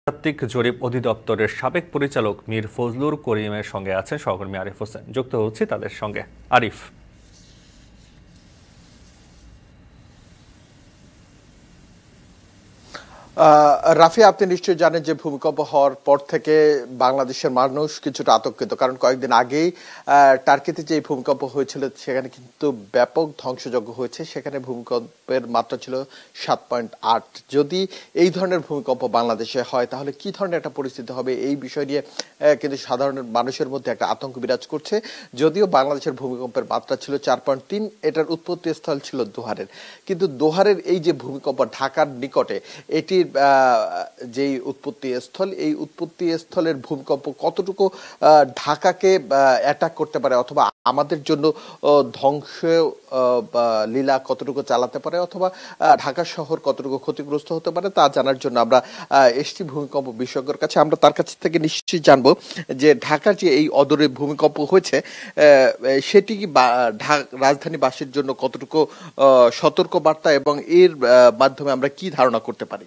তাত্ত্বিক জরিপ অধিদপ্তরের সাবেক পরিচালক মীর ফজলুর করিমের সঙ্গে আছেন সহকর্মী আরিফ হোসেন। যুক্ত হচ্ছে তাদের সঙ্গে। আরিফ, রাফি, আপনি নিশ্চয়ই জানেন যে ভূমিকম্প হওয়ার পর থেকে বাংলাদেশের মানুষ কিছুটা আতঙ্কিত, কারণ কয়েকদিন আগেই টার্কিতে যে ভূমিকম্প হয়েছিল সেখানে কিন্তু ব্যাপক ধ্বংসযজ্ঞ হয়েছে। সেখানে ভূমিকম্পের মাত্রা ছিল 7.8। যদি এই ধরনের ভূমিকম্প বাংলাদেশে হয় তাহলে কি ধরনের একটা পরিস্থিতি হবে, এই বিষয় নিয়ে কিন্তু সাধারণ মানুষের মধ্যে একটা আতঙ্ক বিরাজ করছে। যদিও বাংলাদেশের ভূমিকম্পের মাত্রা ছিল 4.3, এটার উৎপত্তি স্থল ছিল দোহারের, কিন্তু দোহারের এই যে ভূমিকম্প ঢাকার নিকটে, এটি যেই উৎপত্তি স্থল, এই উৎপত্তি স্থলের ভূমিকম্প কতটুকু ঢাকাকে অ্যাটাক করতে পারে অথবা আমাদের জন্য ধ্বংস লীলা কতটুকু চালাতে পারে অথবা ঢাকা শহর কতটুকু ক্ষতিগ্রস্ত হতে পারে তা জানার জন্য আমরা এসটি ভূমিকম্প বিশেষজ্ঞর কাছে, আমরা তার কাছ থেকে নিশ্চয়ই জানবো যে ঢাকার যে এই অদূরে ভূমিকম্প হয়েছে সেটি কি রাজধানীবাসীর জন্য কতটুকু সতর্ক বার্তা এবং এর মাধ্যমে আমরা কি ধারণা করতে পারি।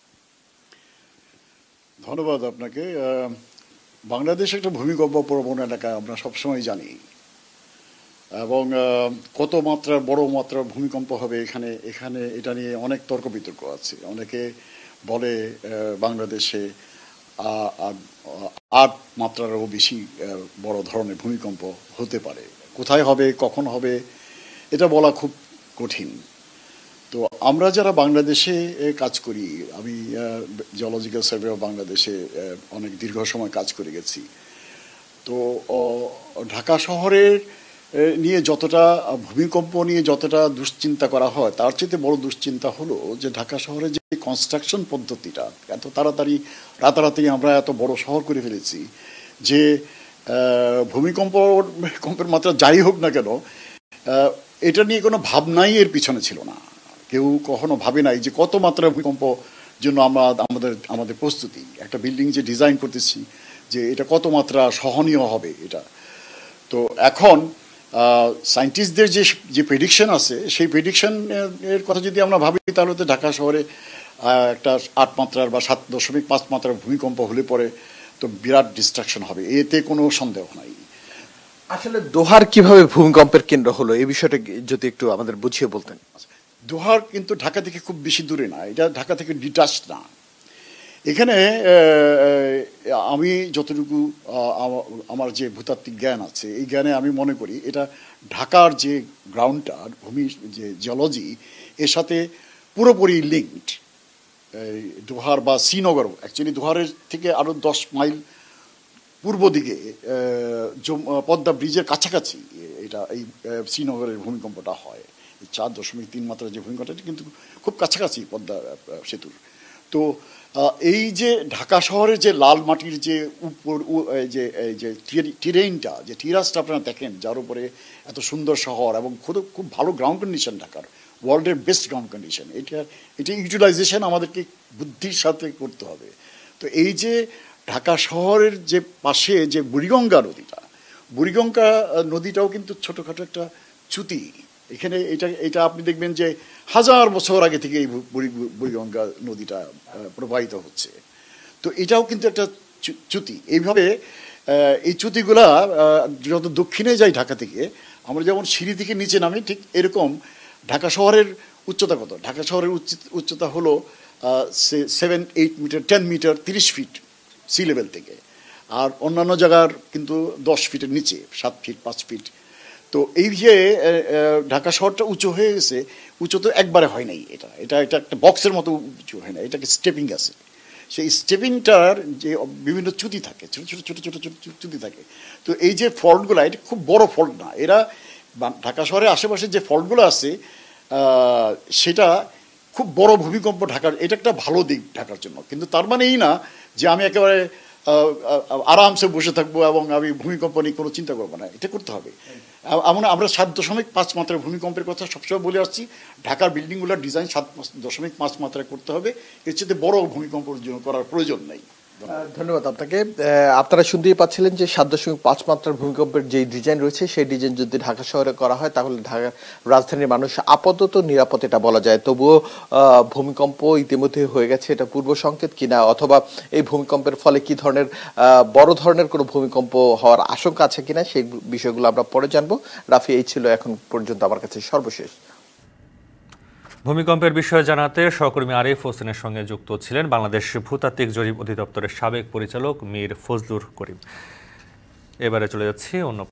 ধন্যবাদ আপনাকে। বাংলাদেশ একটা ভূমিকম্প প্রবণ এলাকা, আমরা সবসময় জানি, এবং কত মাত্রার বড় মাত্রার ভূমিকম্প হবে এখানে এখানে এটা নিয়ে অনেক তর্ক বিতর্ক আছে। অনেকে বলে বাংলাদেশে 8 মাত্রারও বেশি বড় ধরনের ভূমিকম্প হতে পারে। কোথায় হবে, কখন হবে, এটা বলা খুব কঠিন। তো আমরা যারা বাংলাদেশে কাজ করি, আমি জিওলজিক্যাল সার্ভে অফ বাংলাদেশে অনেক দীর্ঘ সময় কাজ করে গেছি। তো ঢাকা শহরের নিয়ে যতটা ভূমিকম্প নিয়ে যতটা দুশ্চিন্তা করা হয়, তার চেয়ে বড় দুশ্চিন্তা হলো যে ঢাকা শহরের যে কনস্ট্রাকশন পদ্ধতিটা, এত তাড়াতাড়ি রাতারাতি আমরা এত বড় শহর করে ফেলেছি যে ভূমিকম্পের মাত্রা যাই হোক না কেন, এটা নিয়ে কোনো ভাবনাই এর পিছনে ছিল না। কেউ কখনো ভাবে নাই যে কত মাত্রার ভূমিকম্প জন্য আমরা আমাদের প্রস্তুতি, একটা বিল্ডিং যে ডিজাইন করতেছি যে এটা কত মাত্রা সহনীয় হবে এটা। তো এখন সায়েন্টিস্টদের যে প্রেডিকশন আছে, সেই প্রেডিকশন এর কথা যদি আমরা ভাবি তাহলে তো ঢাকা শহরে একটা 8 মাত্রার বা 7.5 মাত্রার ভূমিকম্প হলে পরে তো বিরাট ডিস্ট্রাকশন হবে, এতে কোনো সন্দেহ নাই। আসলে দোহার কিভাবে ভূমিকম্পের কেন্দ্র হলো, এই বিষয়টা যদি একটু আমাদের বুঝিয়ে বলতেন। দোহার কিন্তু ঢাকা থেকে খুব বেশি দূরে না, এটা ঢাকা থেকে ডিটাচ না। এখানে আমি যতটুকু আমার যে ভূতাত্ত্বিক জ্ঞান আছে, এই জ্ঞানে আমি মনে করি এটা ঢাকার যে গ্রাউন্ডটা, ভূমির যে জিওলজি, এর সাথে পুরোপুরি লিঙ্কড। দোহার বা শ্রীনগর, অ্যাকচুয়ালি দোহারের থেকে আরও 10 মাইল পূর্ব দিকে পদ্মা ব্রিজের কাছাকাছি এটা এই শ্রীনগরের ভূমিকম্পটা হয়। 4.3 মাত্রার যে ভূমিকম্পটা কিন্তু খুব কাছাকাছি পদ্মা সেতুর। তো এই যে ঢাকা শহরের যে লাল মাটির যে উপর যে টেরেইনটা, যে টিরাসটা আপনারা দেখেন, যার উপরে এত সুন্দর শহর এবং খুব ভালো গ্রাউন্ড কন্ডিশন, ঢাকার ওয়ার্ল্ডের বেস্ট গ্রাউন্ড কন্ডিশন, এটা ইউটিলাইজেশন আমাদেরকে বুদ্ধির সাথে করতে হবে। তো এই যে ঢাকা শহরের যে পাশে যে বুড়িগঙ্গা নদীটাও কিন্তু ছোটোখাটো একটা চ্যুতি। এখানে এটা আপনি দেখবেন যে 1000 বছর আগে থেকে এই বুড়িগঙ্গা নদীটা প্রবাহিত হচ্ছে। তো এটাও কিন্তু একটা চ্যুতি। এইভাবে এই চ্যুতিগুলা যত দক্ষিণে যাই ঢাকা থেকে, আমরা যেমন সিঁড়ি থেকে নিচে নামি, ঠিক এরকম ঢাকা শহরের উচ্চতা কত? ঢাকা শহরের উচ্চতা হলো 7-8 metre, 10 metre, 30 feet sea level থেকে। আর অন্যান্য জায়গার কিন্তু 10 ফিটের নিচে, 7 ফিট, 5 ফিট। তো এই যে ঢাকা শহরটা উঁচু হয়ে গেছে, উঁচু তো একবারে হয় নাই, এটা একটা বক্সের মতো উঁচু হয় না, এটাকে স্টেপিং আছে। সেই স্টেপিংটার যে বিভিন্ন চ্যুতি থাকে, ছোটো ছোটো ছোটো ছোটো ছোটো চ্যুতি থাকে। তো এই যে ফল্টগুলো, এটা খুব বড় ফল্ট না, এরা ঢাকা শহরের আশেপাশে যে ফল্টগুলো আছে সেটা খুব বড় ভূমিকম্প ঢাকার, এটা একটা ভালো দিক ঢাকার জন্য। কিন্তু তার মানে এই না যে আমি একেবারে আরামসে বসে থাকবো এবং আমি ভূমিকম্প নিয়ে কোনো চিন্তা করবো না, এটা করতে হবে। আমরা 7.5 মাত্রার ভূমিকম্পের কথা সবসময় বলে আসছি। ঢাকার বিল্ডিংগুলোর ডিজাইন 7.5 মাত্রায় করতে হবে, এর চেয়ে বড় ভূমিকম্প করার প্রয়োজন নেই। ধন্যবাদ আপনাকে। আপনারা শুনতেই পাচ্ছিলেন যে 7.5 মাত্রার ভূমিকম্পের যে ডিজাইন রয়েছে সেই ডিজাইন যদি ঢাকা শহরে করা হয় তাহলে ঢাকা রাজধানীর মানুষ আপাতত নিরাপদ এটা বলা যায়। তবুও ভূমিকম্প ইতিমধ্যে হয়ে গেছে, এটা পূর্ব সংকেত কিনা, অথবা এই ভূমিকম্পের ফলে কি ধরনের বড় ধরনের কোনো ভূমিকম্প হওয়ার আশঙ্কা আছে কিনা সেই বিষয়গুলো আমরা পরে জানবো। রাফি, এই ছিল এখন পর্যন্ত আমার কাছে সর্বশেষ। ভূমিকম্পের বিষয়ে জানাতে সহকর্মী আরিফ হোসেনের সঙ্গে যুক্ত ছিলেন বাংলাদেশ ভূতাত্ত্বিক জরিপ অধিদপ্তরের সাবেক পরিচালক মীর ফজলুর করিম। এবারে চলে যাচ্ছি অন্য